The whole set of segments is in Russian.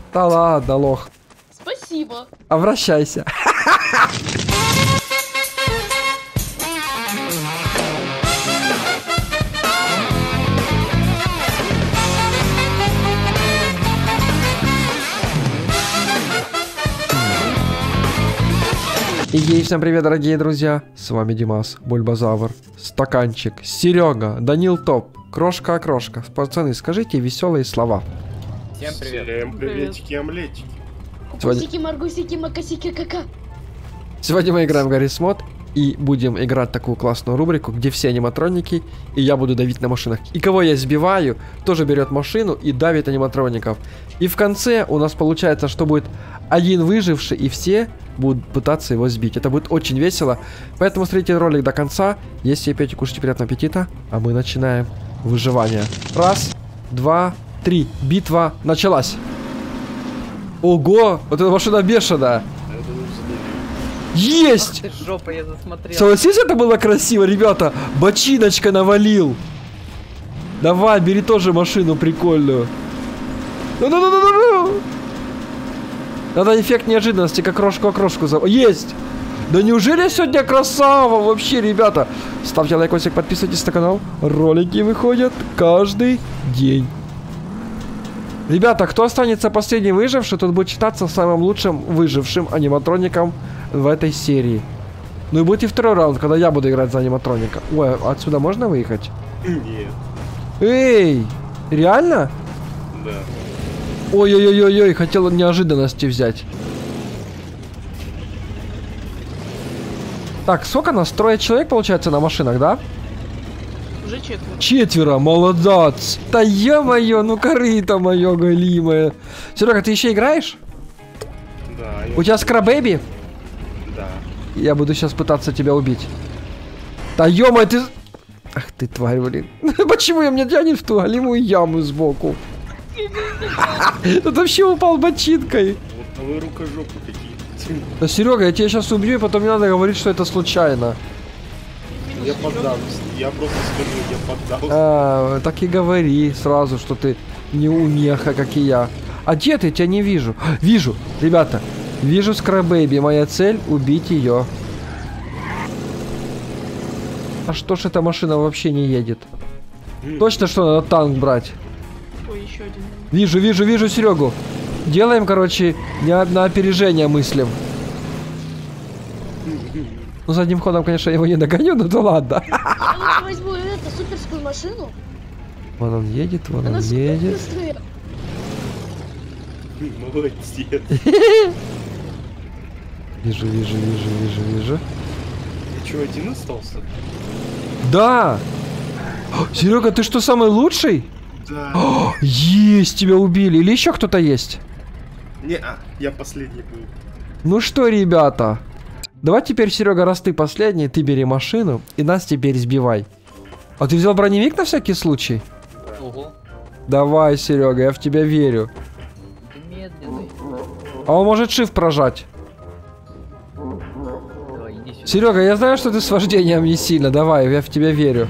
Да ладно, лох. Спасибо. Обращайся. И всем привет, дорогие друзья, с вами Димас, Бульбазавр, Стаканчик, Серега, Данил Топ, Крошка-Окрошка. Пацаны, скажите веселые слова. Всем привет. Всем приветики, омлетики. Кукусики, маргусики, макасики, кака. Сегодня мы играем в Гаррис Мод и будем играть такую классную рубрику, где все аниматроники, и я буду давить на машинах. И кого я сбиваю, тоже берет машину и давит аниматроников. И в конце у нас получается, что будет один выживший, и все будут пытаться его сбить. Это будет очень весело. Поэтому смотрите ролик до конца. Если пьете, кушайте, приятного аппетита. А мы начинаем выживание. Раз, два, три. Битва началась. Ого! Вот эта машина бешеная. Есть! Ах ты жопа, я засмотрел. Согласись, это было красиво, ребята. Бочиночка навалил. Давай, бери тоже машину прикольную. Ну-ну-ну-ну-ну! Надо эффект неожиданности, как крошку-окрошку. Есть! Да неужели сегодня красава вообще, ребята? Ставьте лайкосик, подписывайтесь на канал. Ролики выходят каждый день. Ребята, кто останется последний выживший, тот будет считаться самым лучшим выжившим аниматроником в этой серии. Ну и будет и второй раунд, когда я буду играть за аниматроника. Ой, отсюда можно выехать? Нет. Эй! Реально? Да. Ой-ой-ой-ой, хотел неожиданности взять. Так, сколько нас? 3 человек, получается, на машинах, да? Уже 4. 4, молодец. Да ё-моё, ну корыто моё голимое. Серега, ты еще играешь? Да. У тебя скрабэби? Да. Я буду сейчас пытаться тебя убить. Да ё-моё, ты... Ах ты тварь, блин. Почему я меня тянет в ту голимую яму сбоку? Тут вообще упал бочинкой. Вот вы рукожопы какие-то. Да, Серега, я тебя сейчас убью, и потом не надо говорить, что это случайно. Я поддался. Я просто скажу, я поддался. А, так и говори сразу, что ты не умеха, как и я. А где ты? Тебя не вижу. Вижу, ребята. Вижу скрабэби. Моя цель — убить ее. А что ж эта машина вообще не едет? Точно, что надо танк брать? Ой, еще один. Вижу Серегу. Делаем, короче, на опережение мыслим. Ну, задним ходом, конечно, я его не догоню, но да ладно. Я лучше возьму эту суперскую машину. Вон он едет, вон Она он супер едет. быстрая. Молодец. Вижу. Ты что, один остался? Да! Серега, ты что, самый лучший? Да. Есть, тебя убили. Или еще кто-то есть? Я последний был. Ну что, ребята, давай теперь, Серега, раз ты последний, ты бери машину и нас теперь сбивай. А ты взял броневик на всякий случай? Ого. Давай, Серега, я в тебя верю. Ты медленный. А он может shift прожать. Давай, иди сюда. Серега, я знаю, что ты с вождением не сильно. Давай, я в тебя верю.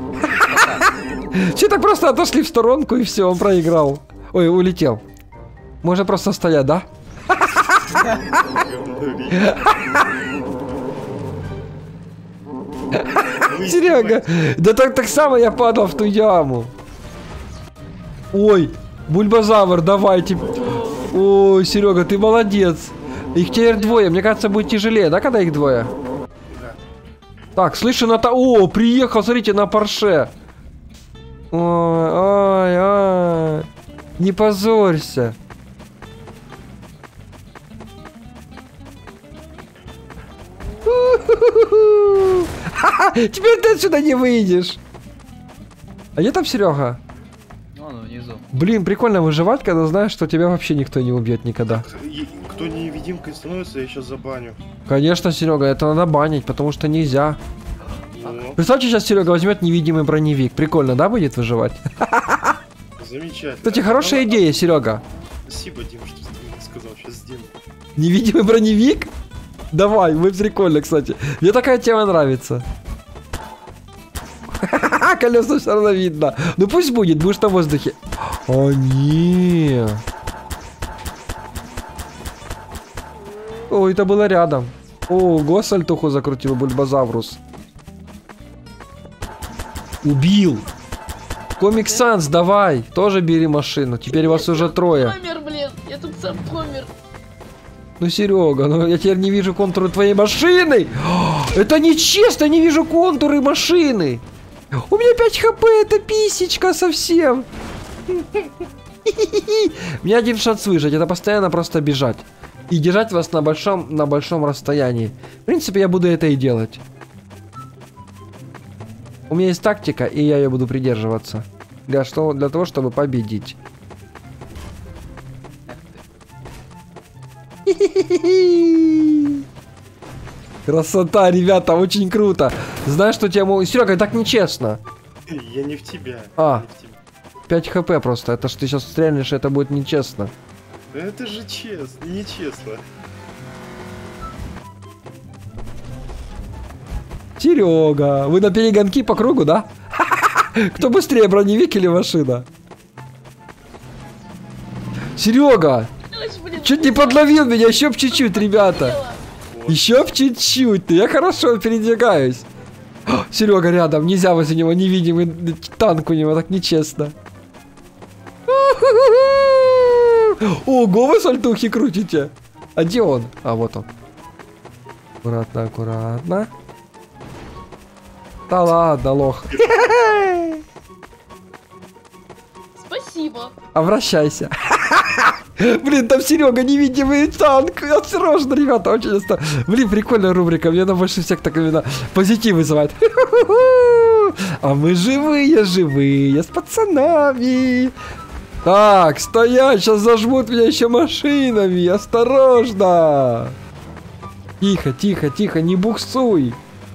Все так просто отошли в сторонку и все, он проиграл. Ой, улетел. Можно просто стоять, да? Серега, да так само я падал в ту яму. Ой, Бульбазавр, давайте. Ой, Серега, ты молодец. Их теперь двое, мне кажется, будет тяжелее, да, когда их двое? Так, слышу, О, приехал, смотрите, на Порше. Ой, не позорься. Теперь ты отсюда не выйдешь. А где там Серега? Вон внизу. Блин, прикольно выживать, когда знаешь, что тебя вообще никто не убьет никогда. Кто невидимкой становится, я сейчас забаню. Конечно, Серега, это надо банить, потому что нельзя. О, Представьте, сейчас Серега возьмет невидимый броневик. Прикольно, да, будет выживать? замечательно. Кстати, хорошая идея, Серега. Спасибо, Дим, что ты мне сказал, сейчас сделаю. Невидимый броневик? Давай, будет прикольно, кстати. Мне такая тема нравится. Колеса все равно видно. Ну пусть будет, будешь на воздухе. О, не. О, это было рядом. О, госальтуху закрутил бульбазаврус. Убил. Комик Санс, давай. Тоже бери машину. Теперь вас уже трое. Помер, блин. Я тут сам помер. Ну, Серега, ну я теперь не вижу контуры твоей машины. О, это нечестно, я не вижу контуры машины. У меня 5 хп, это писечка совсем. У меня один шанс выжить, это постоянно просто бежать. И держать вас на большом расстоянии. В принципе, я буду это и делать. У меня есть тактика, и я ее буду придерживаться. Для того, чтобы победить. Красота, ребята, очень круто. Знаешь, что тебя могут... Серега, так нечестно. Я не в тебя. А. Не в тебя. 5 хп просто. Это ж ты сейчас стрельнешь, это будет нечестно. Да это же честно, нечестно. Серега, вы на перегонки по кругу, да? Кто быстрее, броневик или машина? Серега, чуть не подловил меня, еще б чуть-чуть, ребята. Еще б чуть-чуть, я хорошо передвигаюсь. Серега рядом, нельзя возле него, невидимый танк у него, так нечестно. Ого, вы сальтухи крутите. А где он? А, вот он. Аккуратно, аккуратно. Да ладно, лох. Спасибо. Обращайся. Блин, там Серега невидимый танк. Осторожно, ребята, очень осторожно. Блин, прикольная рубрика. Мне она больше всех так именно позитив вызывает. А мы живые, с пацанами. Так, стоять, сейчас зажмут меня еще машинами. Осторожно. Тихо, тихо, тихо, не буксуй.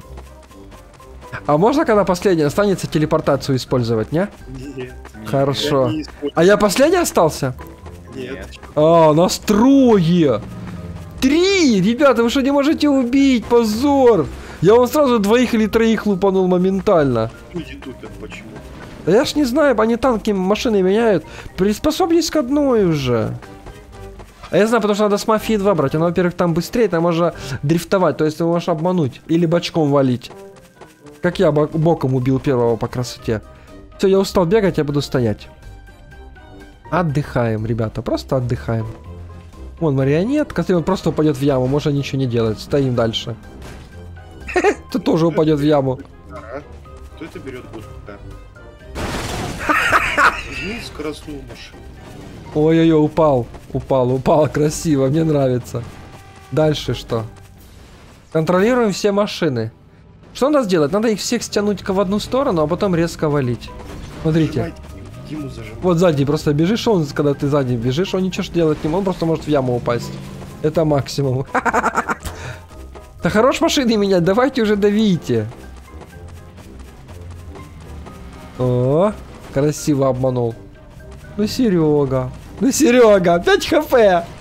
А можно, когда последний останется, телепортацию использовать, не? Нет. Хорошо. Я не использую. А я последний остался? Нет. А, нас трое. 3! Ребята, вы что, не можете убить? Позор! Я вам сразу 2 или 3 лупанул моментально. Люди тупят почему? Да я ж не знаю, они танки, машины меняют. Приспособлюсь к одной уже. А я знаю, потому что надо с мафией 2 брать. Она, во-первых, там быстрее, там можно дрифтовать. То есть ты можешь обмануть. Или бочком валить. Как я боком убил первого по красоте. Все, я устал бегать, я буду стоять. Отдыхаем, ребята, просто отдыхаем. Вон марионетка, если он просто упадет в яму, можно ничего не делать. Стоим дальше. Ты тоже упадет в яму. Ага. Кто это берет будет? Да. Возьми скоростную машину. Ой-ой-ой, упал, красиво, мне нравится. Дальше что? Контролируем все машины. Что надо сделать? Надо их всех стянуть в одну сторону, а потом резко валить. Смотрите. Зажимайте. Диму зажимай. Вот сзади просто бежишь, он, когда ты сзади бежишь, он ничего делать не может, он просто может в яму упасть. Это максимум. Да хорош машины менять, давайте уже давите. О, красиво обманул. Ну, Серега. 5 хп.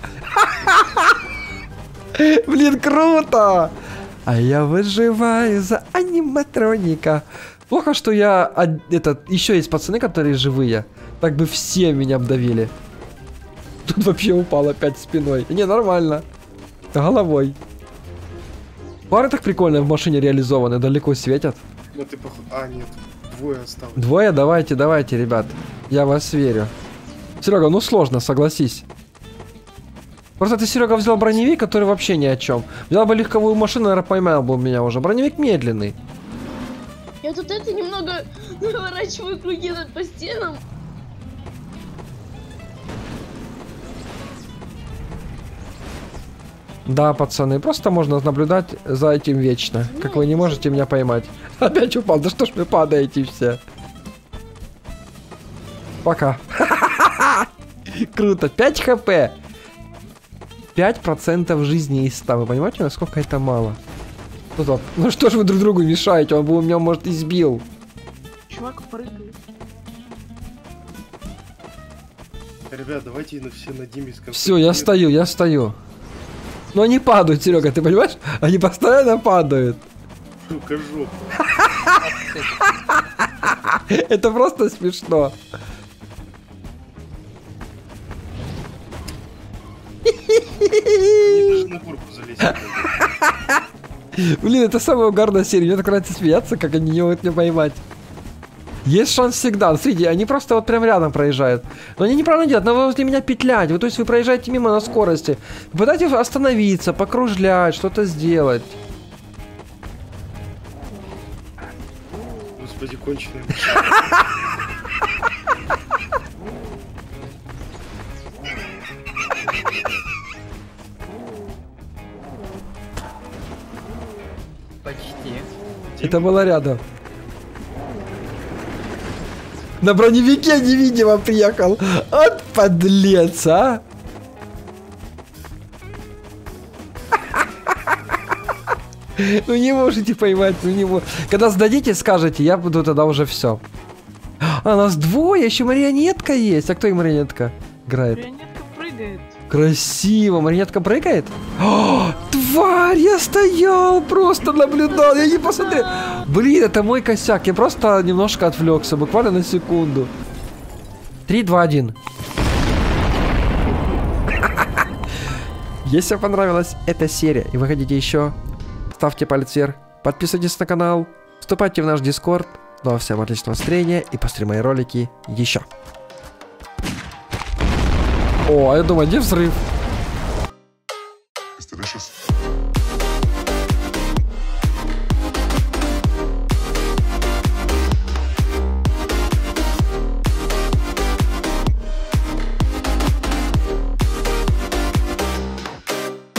Блин, круто. А я выживаю за аниматроника. Плохо, что я... еще есть пацаны, которые живые. Так бы все меня обдавили. Тут вообще упал опять спиной. Не, нормально. Головой. Пары так прикольно в машине реализованы. Далеко светят. Ну ты походу... А, нет. Двое осталось. Двое? Давайте, ребят. Я вас верю. Серега, ну сложно, согласись. Просто ты, Серега, взял броневик, который вообще ни о чем. Взял бы легковую машину, наверное, поймал бы меня уже. Броневик медленный. Я тут это немного наворачиваю круги по стенам. Да, пацаны, просто можно наблюдать за этим вечно. Как вы не можете меня поймать. Опять упал, да что ж вы падаете все. Пока. Круто, 5 хп. 5% жизни из 100. Вы понимаете, насколько это мало? Ну что ж вы друг другу мешаете? Он бы меня, может, избил. Чувак прыгает. Ребят, давайте все на Диме сконцентрируемся. Все, я стою. Но они падают, Серега, ты понимаешь? Они постоянно падают. Сука, жопа. Это просто смешно. Они даже на горку залезть. Блин, это самая угарная серия. Мне так нравится смеяться, как они не могут меня поймать. Есть шанс всегда. Смотрите, они просто вот прям рядом проезжают. Но они неправильно делают, надо возле меня петлять. То есть вы проезжаете мимо на скорости. Попытайтесь остановиться, покружлять, что-то сделать. Господи, конченый. Почти. Это было рядом. На броневике невидимо приехал. От подлец, а! Ну не можете поймать, ну не можете. Когда сдадите, скажете, я буду тогда уже все. А нас двое, еще марионетка есть. А кто и марионетка играет? Марионетка прыгает. Красиво, марионетка прыгает? О, тварь, я стоял, просто наблюдал, я не посмотрел. Блин, это мой косяк, я просто немножко отвлекся, буквально на секунду. 3, 2, 1. Если вам понравилась эта серия и вы хотите еще, ставьте палец вверх, подписывайтесь на канал, вступайте в наш Discord. Ну а всем отличного настроения и посмотрите мои ролики еще. О, а я думаю, где взрыв?